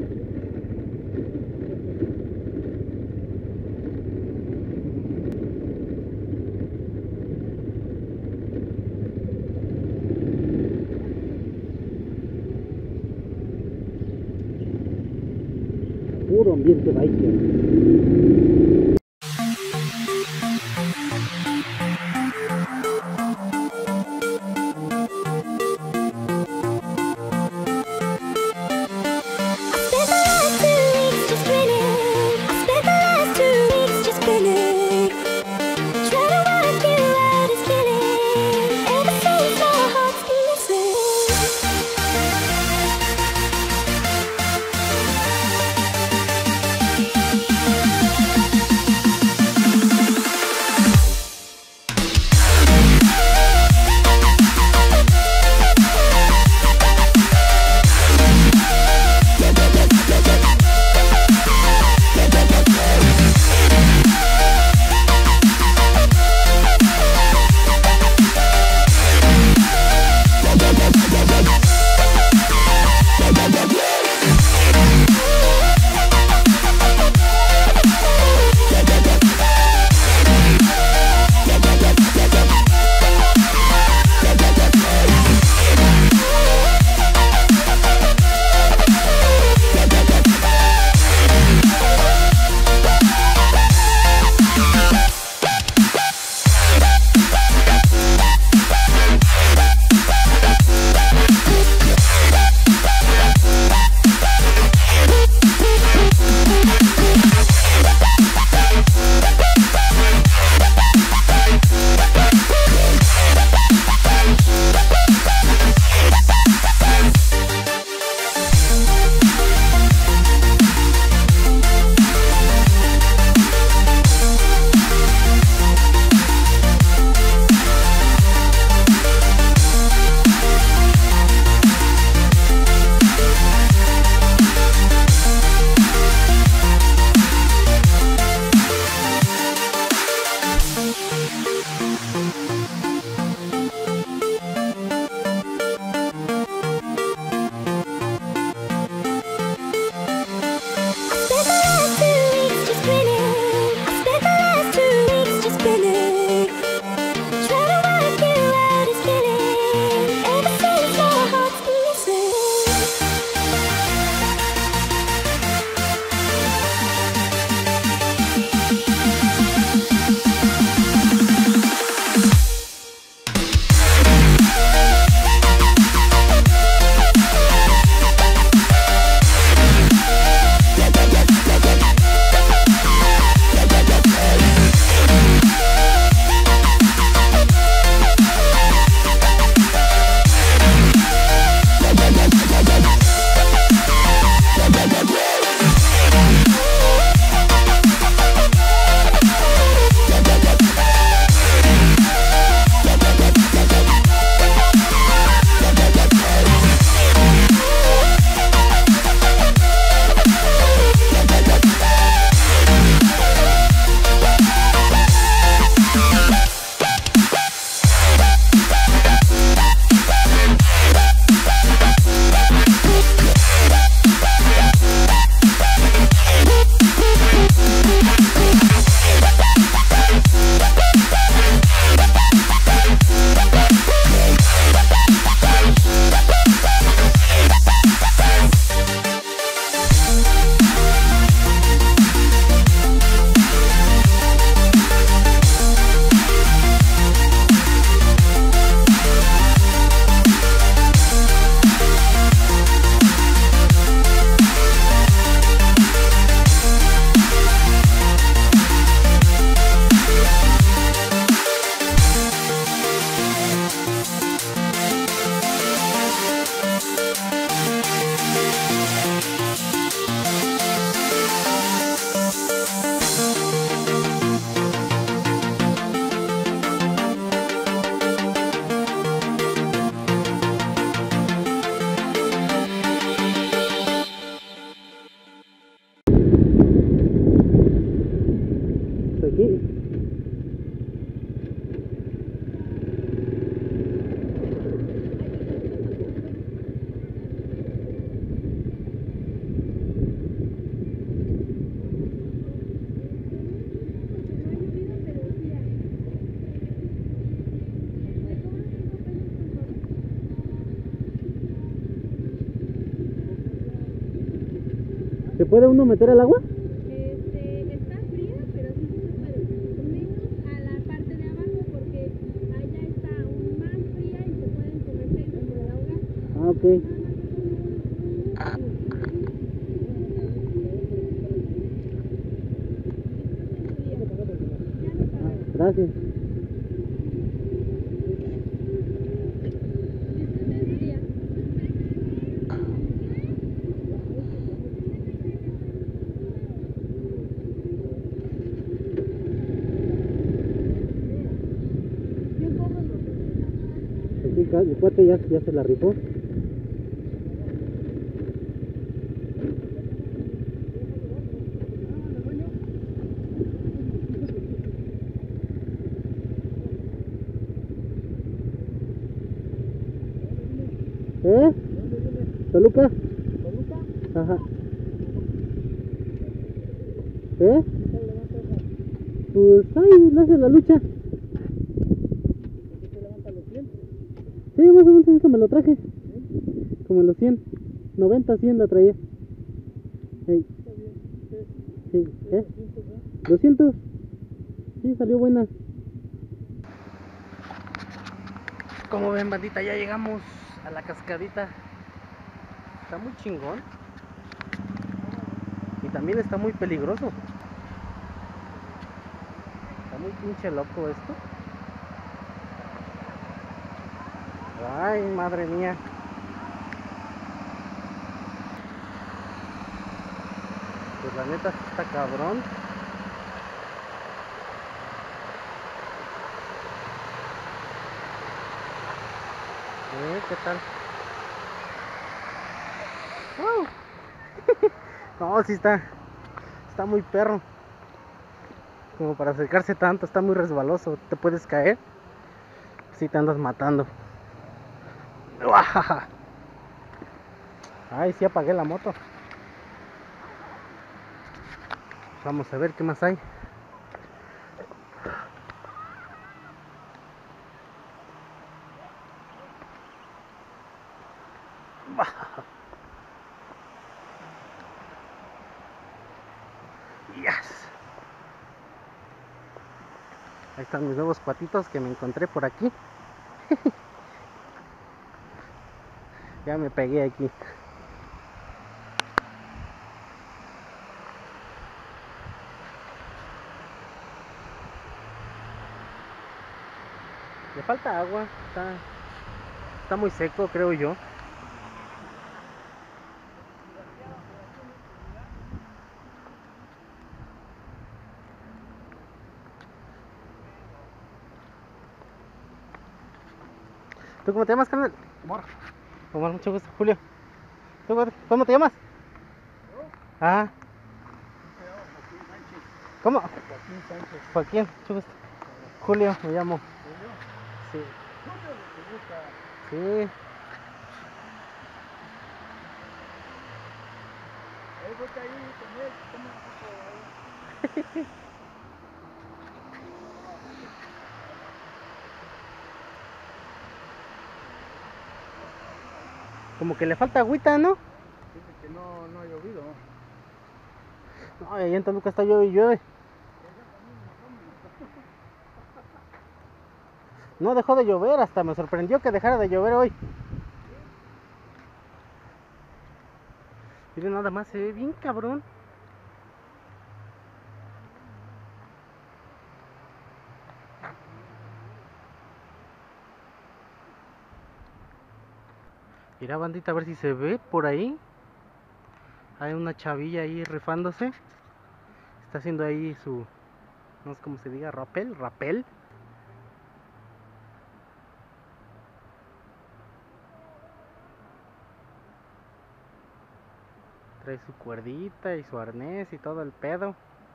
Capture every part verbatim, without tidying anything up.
Puro ambiente biker. ¿Se puede uno meter al agua? Este, está fría, pero sí se puede. Menos a la parte de abajo porque allá está aún más fría y se pueden sumergir y se puede ahogar. Ah, ok. Gracias. El cuate ya, ya se la rifó. ¿Eh? ¿Toluca? ¿Toluca? Ajá. ¿Eh? Pues ahí le hace la lucha. Sí, más o menos eso me lo traje. Como los cien, noventa, cien la traía. Sí. Sí. ¿Eh? doscientos. Sí, salió buena. Como ven, bandita, ya llegamos a la cascadita. Está muy chingón. Y también está muy peligroso. Está muy pinche loco esto. Ay, madre mía. Pues la neta sí está cabrón. ¿Eh? ¿Qué tal? ¡Wow! No, sí está. Está muy perro. Como para acercarse tanto, está muy resbaloso. Te puedes caer. Si te andas matando. Ay, sí apagué la moto. Vamos a ver qué más hay. Yes. Ahí están mis nuevos cuatitos que me encontré por aquí. Ya me pegué aquí. Le falta agua. Está, está muy seco, creo yo. ¿Tú cómo te llamas, carnal? Omar. Omar, mucho gusto. Julio. ¿Tú cómo te llamas? ¿Yo? Ah. ¿Cómo? Joaquín Sánchez. Joaquín, mucho gusto. Julio, me llamo. ¿Julio? Sí. ¿Julio te gusta? Sí. Ahí voy ahí con él, toma un poco ahí. Como que le falta agüita, ¿no? Dice que no, no ha llovido. No, ahí en Toluca está llueve y llueve. No dejó de llover, hasta me sorprendió que dejara de llover hoy. Miren, nada más se ve bien cabrón. Mira, bandita, a ver si se ve por ahí. Hay una chavilla ahí rifándose. Está haciendo ahí su, no sé cómo se diga, rappel, rappel. Trae su cuerdita y su arnés y todo el pedo.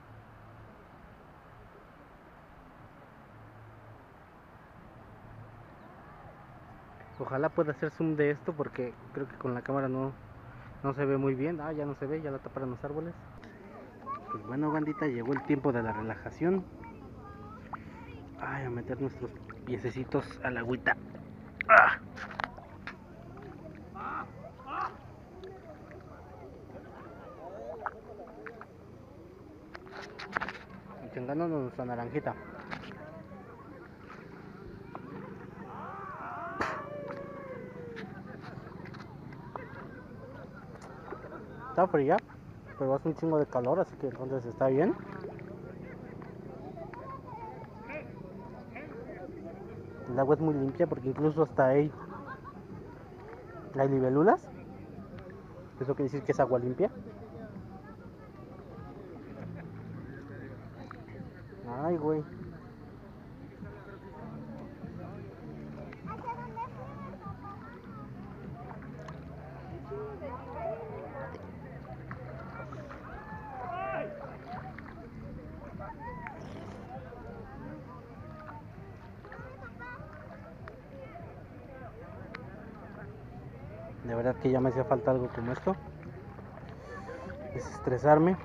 Ojalá pueda hacer zoom de esto porque creo que con la cámara no, no se ve muy bien. Ah, ya no se ve, ya la taparon los árboles. Pues bueno, bandita, llegó el tiempo de la relajación. Ay, a meter nuestros piececitos a la agüita. ¡Ah! chingándonos nuestra naranjita. Está fría, pero hace un chingo de calor, así que entonces está bien. El agua es muy limpia porque incluso hasta ahí hay libélulas. Eso quiere decir que es agua limpia. Ay, güey. De verdad que ya me hacía falta algo como esto. Desestresarme.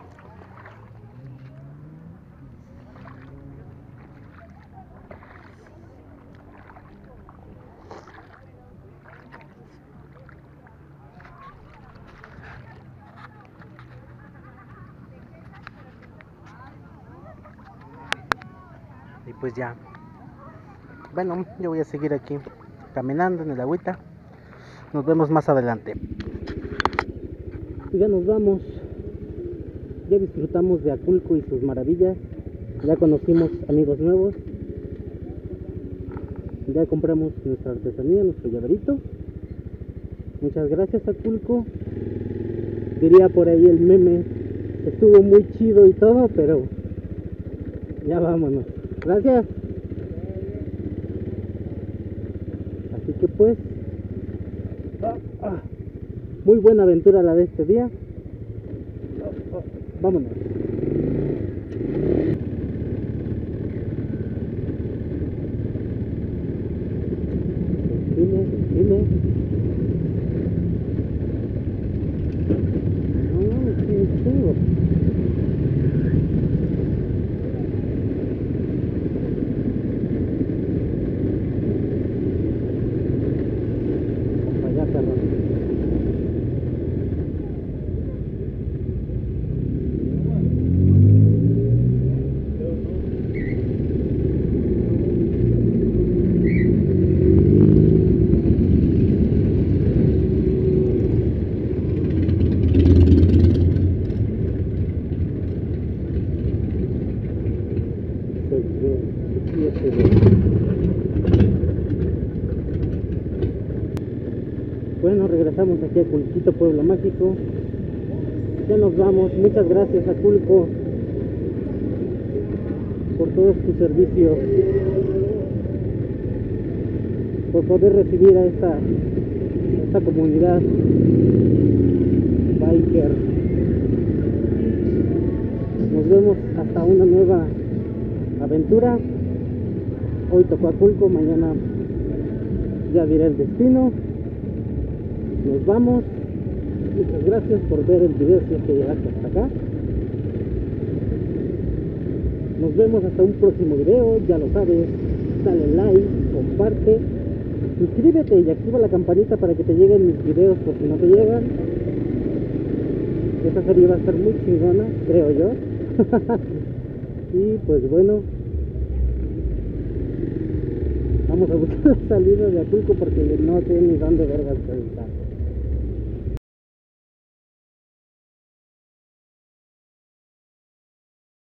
Y pues ya. Bueno, yo voy a seguir aquí caminando en el agüita. Nos vemos más adelante. Y ya nos vamos. Ya disfrutamos de Aculco y sus maravillas. Ya conocimos amigos nuevos. Ya compramos nuestra artesanía, nuestro llaverito. Muchas gracias, Aculco. Diría por ahí el meme, estuvo muy chido y todo, pero ya vámonos. Gracias. Así que pues, ah, ah, muy buena aventura la de este día. Ah, ah, vámonos. Dime, dime. No, qué chulo. Allá, perro. Bueno, regresamos aquí a Aculquito, Pueblo Mágico. Ya nos vamos. Muchas gracias, Aculco, por todos tus servicios, por poder recibir a esta, a esta comunidad biker. Nos vemos hasta una nueva aventura. Hoy tocó Aculco, mañana ya diré el destino. Nos vamos. Muchas gracias por ver el video si es que llegaste hasta acá. Nos vemos hasta un próximo video. Ya lo sabes, dale like, comparte, suscríbete y activa la campanita para que te lleguen mis videos por si no te llegan. Esta serie va a estar muy chingona, creo yo. Y pues bueno, vamos a buscar la salida de Aculco porque no sé ni dónde vergas está.